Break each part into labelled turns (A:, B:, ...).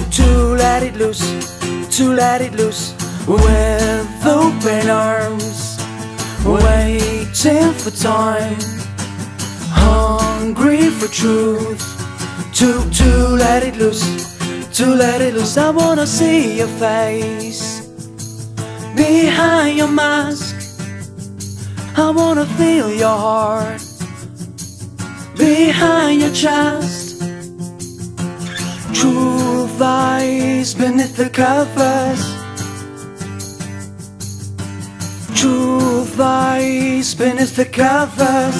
A: let it loose, to let it loose, with open arms, waiting for time, hungry for truth, to let it loose, to let it loose. I wanna see your face behind your mask. I wanna feel your heart behind your chest. Truth lies beneath the covers. Truth lies beneath the covers.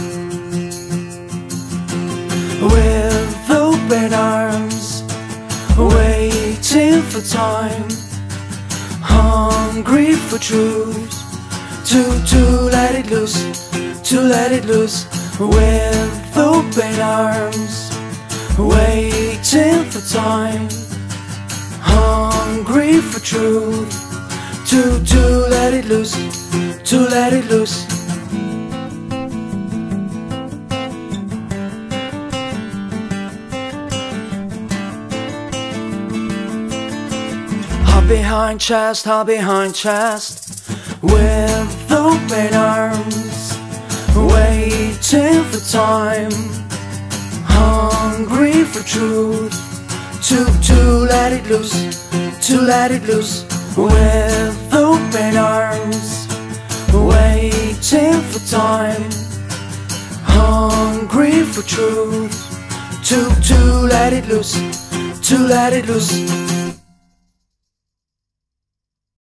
A: With open arms, waiting for time, hungry for truth, to let it loose, to let it loose. With open arms, waiting for time, hungry for truth, to let it loose, to let it loose. Heart behind chest, heart behind chest, with open arms, waiting for time, hungry for truth, to let it loose, to let it loose. With open arms, waiting for time, hungry for truth, to let it loose, to let it loose.